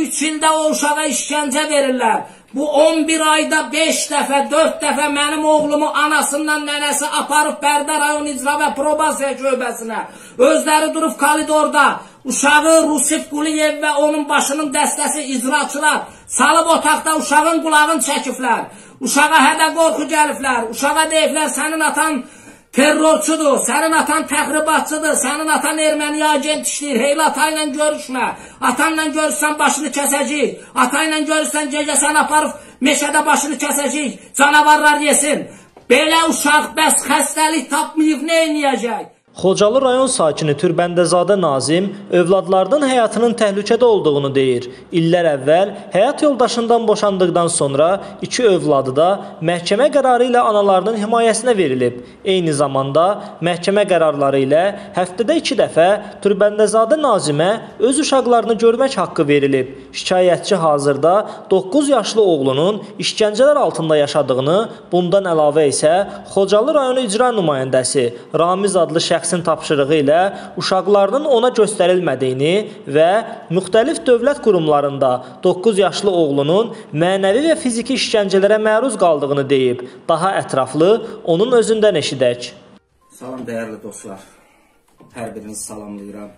3 ildə o uşağa işgəncə verirlər. Bu 11 ayda 5 dəfə, 4 dəfə mənim oğlumu anasından nənəsi aparıb Bərdə rayon icra və probasiya şöbəsinə. Özləri durub koridorda uşağı Rusif Quliyev və onun başının dəstəsi icraçılar salıb otaqda uşağın qulağını çəkiblər. Uşağa hədə qorxu gəliblər. Uşağa deyiblər, sənin atan terrorçudur, sənin atan təxribatçıdır, sənin atan erməni agent işləyir, heyl atayla görüşmə, atanla görüşsən başını kəsəcək, atayla görüşsən gecə sən aparıb meşədə başını kəsəcək, canavarlar yesin. Belə uşaq bəs xəstəlik tapmayıb nə eləyəcək? Xocalı rayon sakini Türbəndəzadə Nazim övladlarının həyatının təhlükədə olduğunu deyir. İllər əvvəl həyat yoldaşından boşandıqdan sonra 2 övladı da məhkəmə qərarı ilə analarının himayəsinə verilib. Eyni zamanda məhkəmə qərarları ilə həftədə 2 dəfə Türbəndəzadə Nazimə öz uşaqlarını görmək haqqı verilib. Şikayətçi hazırda 9 yaşlı oğlunun işgəncələr altında yaşadığını, bundan əlavə isə Xocalı rayonu icra nümayəndəsi Ramiz adlı şəxs tapşırığı ilə uşaqlarının ona göstərilmədiyini və müxtəlif dövlət qurumlarında 9 yaşlı oğlunun mənəvi və fiziki işgəncələrə məruz qaldığını deyib. Daha ətraflı onun özündən eşidək. Salam dəyərli dostlar, hər birinizi salamlayıram.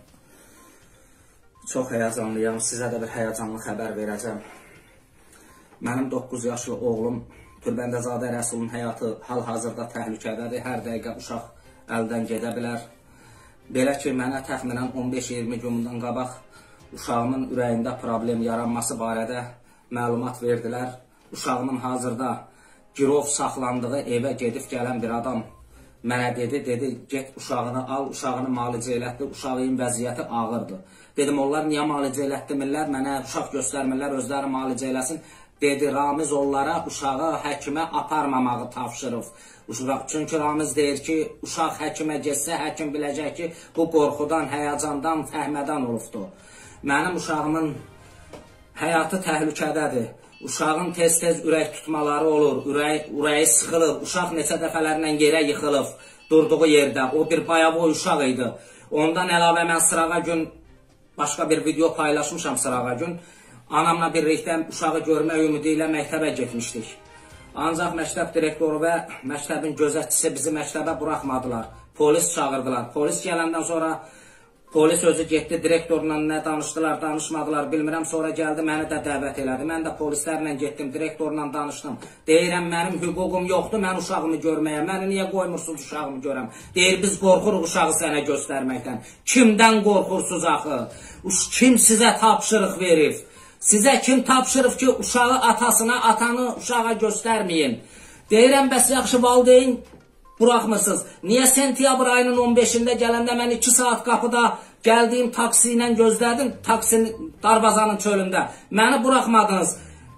Çox həyəcanlıyam, sizə də bir həyəcanlı xəbər verəcəm. Mənim 9 yaşlı oğlum Türbəndəzadə Rəsulun həyatı hal-hazırda təhlükədədir, hər dəqiqə uşaq əldən gedə bilər. Belə ki, mənə təxminən 15-20 gün bundan qabaq uşağımın ürəyində problem yaranması barədə məlumat verdilər. Uşağımın hazırda girov saxlandığı evə gedib gələn bir adam mənə dedi, get uşağını al, uşağını müalicə elətdir, uşağın vəziyyəti ağırdır. Dedim, onlar niyə müalicə elətdirmirlər, mənə uşaq göstərmirlər, özləri müalicə eləsin. Dedi, Ramiz onlara uşağı həkimə aparmamağı tapşırıb. Çünki Ramiz deyir ki, uşaq həkimə getsə, həkim biləcək ki, bu qorxudan, həyəcandan, fəhmədən olubdur. Mənim uşağımın həyatı təhlükədədir. Uşağın tez-tez ürək tutmaları olur, ürəyi sıxılır, uşaq neçə dəfələrlə yerə yıxılıb durduğu yerdə. O bir bayavoy uşaq idi. Ondan əlavə mən sırağa gün başqa bir video paylaşmışam sırağa gün. Anamla birlikdə uşağı görmək ümidi ilə məktəbə getmişdik. Ancaq məktəb direktoru və məktəbin gözətçisi bizi məktəbə buraxmadılar. Polis çağırdılar. Polis gələndən sonra polis özü getdi, direktorla nə danışdılar, danışmadılar, bilmirəm. Sonra gəldi, məni də dəvət elədi. Mən də polislərlə getdim, direktorla danışdım. Deyirəm, mənim hüququm yoxdur, mən uşağımı görməyə. Məni niyə qoymursunuz uşağımı görəm? Deyir, biz qorxuruq uşağı sənə göstərməkdən. Kimdən qorxursunuz axı? Kim sizə tapşırıq verib? Sizə kim tapşırıb ki, uşağı atasına, atanı uşağa göstərməyin? Deyirəm, bəs yaxşı valideyn buraxmırsınız. Niyə sentyabr ayının 15-də gələndə mən 2 saat qapıda gəldiyim taksi ilə gözlədim, taksinin Darvazanın çölündə. Məni buraxmadınız.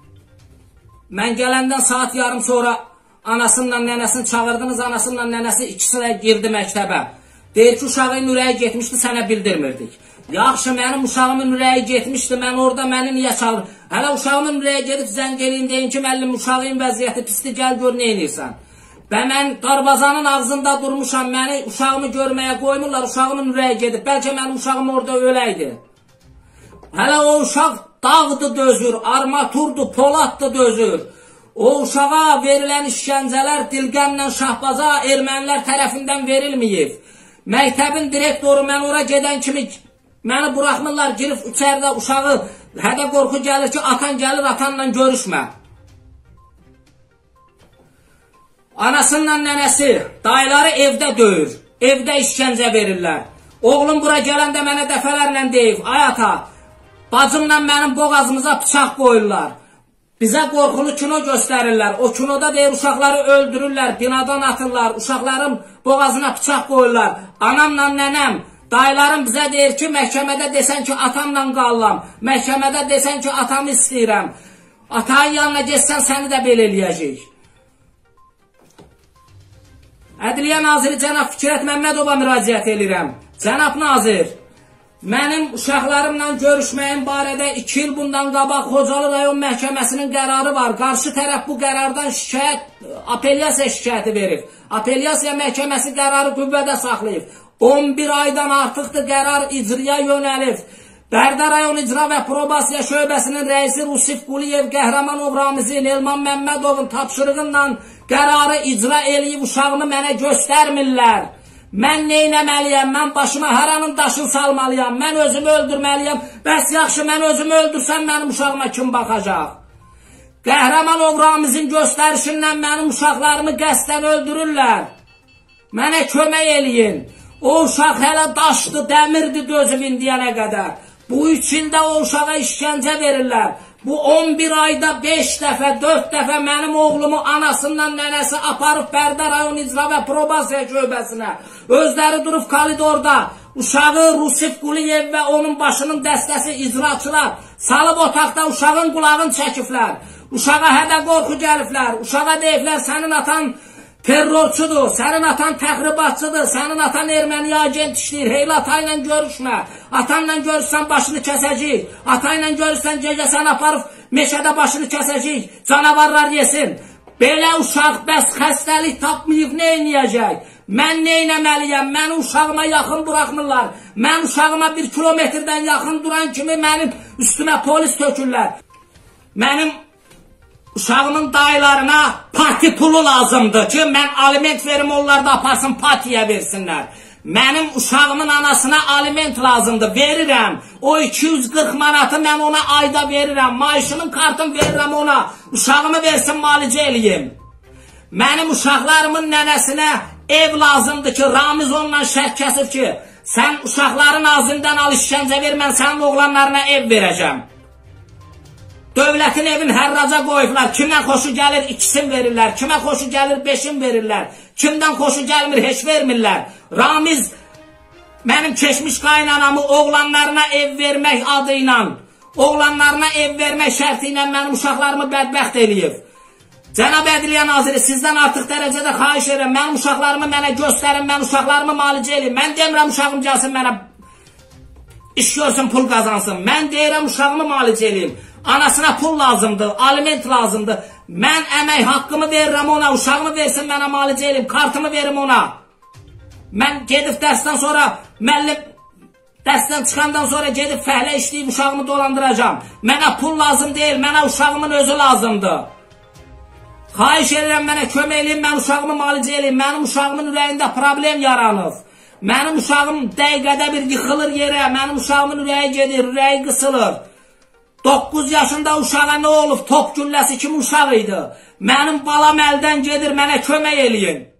Mən gələndən saat yarım sonra anasıyla nənəsini çağırdınız, anasıyla nənəsi ikisi də girdi məktəbə. Deyir ki, uşağın ürəyi getmişdi, sənə bildirmirdik. Yaxşı, mənim uşağımın ürəyi getmişdi, mən orada məni niyə çağırır? Hələ uşağımın ürəyi gedib zəng eləyim, deyin ki, müəllim, uşağın vəziyyəti pisdir, gəl gör, nə eləyirsən? Və mən Darvazanın ağzında durmuşam, məni uşağımı görməyə qoymurlar, uşağımın ürəyi gedib, bəlkə mənim uşağım orada öləydi. Hələ o uşaq dağdı dözür, armaturdu, poladdı dözür. O uşağa verilən işgəncələr Dilqəmlə Şahbaza ermənilər tərəfindən verilməyib. Məktəbin direktoru mən ora gedən kimi məni buraxmırlar, girib içəridə uşağı hədə qorxu gəlir ki, atan gəlir, atanla görüşmə. Anasıyla nənəsi, dayıları evdə döyür, evdə işgəncə verirlər. Oğlum bura gələndə mənə dəfələrlə deyib, ay ata, bacımla mənim boğazımıza bıçaq qoyurlar. Bizə qorxulu kino göstərirlər. O kinoda deyir, uşaqları öldürürlər, binadan atırlar, uşaqların boğazına bıçaq qoyurlar. Anamla nənəm, dayılarım bizə deyir ki, məhkəmədə desən ki, atamla qalıram. Məhkəmədə desən ki, atamı istəyirəm. Atayın yanına geçsən, səni də belə eləyəcək. Ədliyyə Naziri cənab Fikrət Məmmədova müraciət edirəm. Cənab Nazir, mənim uşaqlarımla görüşməyin barədə 2 il bundan qabaq Xocalı rayon məhkəməsinin qərarı var. Qarşı tərəf bu qərardan apellyasiya şikayəti verib. Apellyasiya məhkəməsi qərarı qüvvədə saxlayıb. 11 aydan artıqdır qərar icraya yönəlib. Bərdə rayon icra və probasiya şöbəsinin rəisi Rusif Quliyev Qəhrəmanov Ramizin Elman Məmmədovun tapşırığıyla qərarı icra eləyib uşağımı mənə göstərmirlər. Mən neynəməliyəm, mən başıma haranın daşını salmalıyam, mən özümü öldürməliyəm. Bəs yaxşı, mən özümü öldürsəm mənim uşağıma kim baxacaq? Qəhrəmanov Ramizin göstərişindən mənim uşaqlarımı qəsdən öldürürlər. Mənə kömək eləyin. O uşaq hələ daşdı, dəmirdi dözüb indiyənə qədər. Bu 3 ildə o uşağa işgəncə verirlər. Bu 11 ayda 5 dəfə, 4 dəfə mənim oğlumu anasından nənəsi aparıb Bərdə rayon icra və probasiya şöbəsinə. Özləri durub koridorda uşağı Rusif Quliyev və onun başının dəstəsi icraçılar salıb otaqda uşağın qulağını çəkiblər. Uşağa hədə qorxu gəliblər. Uşağa deyiblər, sənin atan terrorçudur, sənin atan təxribatçıdır, sənin atan erməni agent işləyir, heyli atayla görüşmə, atanla görüşsən başını kəsəcək, atayla görüşsən gecəsən aparıb meşədə başını kəsəcək, canavarlar yesin. Belə uşaq bəs xəstəlik tapmayıb nə eləyəcək? Mən neynəməliyəm, məni uşağıma yaxın buraxmırlar, mən uşağıma 1 kilometrdən yaxın duran kimi mənim üstümə polis tökürlər. Mənim uşağımın dayılarına parti pulu lazımdır ki, mən aliment verim, onlar da aparsın partiyə versinlər. Mənim uşağımın anasına aliment lazımdır, verirəm. O 240 manatı mən ona ayda verirəm, maaşımın kartını verirəm ona, uşağımı versin, malicə eləyim. Mənim uşaqlarımın nənəsinə ev lazımdır ki, Ramiz onunla şərt kəsib ki, sən uşaqların ağzından al işgəncə ver, mən sənin oğlanlarına ev verəcəm. Dövlətin evini hərraca qoyublar, kimdən xoşu gəlir 2'sin verirlər, kimə xoşu gəlir 5'in verirlər, kimdən xoşu gəlmir heç vermirlər. Ramiz mənim keçmiş qaynanamı oğlanlarına ev vermək adıyla, oğlanlarına ev vermək şərti ilə mənim uşaqlarımı bədbəxt eləyib. Cənab Ədliyyə Naziri, sizdən artıq dərəcədə xahiş edirəm, mənim uşaqlarımı mənə göstərin, mən uşaqlarımı malicə eləyim. Mən demirəm uşağım gəlsin mənə iş görsün, pul qazansın. Mən deyirəm uşağımı malicə eləyim. Anasına pul lazımdır, aliment lazımdır. Mən əmək haqqımı verirəm ona, uşağımı versin mənə malicə eləyim, kartımı verim ona. Mən gedib dərsdən sonra, müəllim dərsdən çıxandan sonra gedib fəhlə işləyib uşağımı dolandıracam. Mənə pul lazım deyil, mənə uşağımın özü lazımdır. Xahiş edirəm, mənə kömək eləyim, mən uşağımı malicə eləyim. Mənim uşağımın ürəyində problem yaranıb. Mənim uşağım dəqiqədə bir yıxılır yerə, mənim uşağımın ürəyi gedir, ürəyi qısılır. 9 yaşında uşağa nə olub, top gülləsi kimi uşaq idi. Mənim balam əldən gedir, mənə kömək eləyin.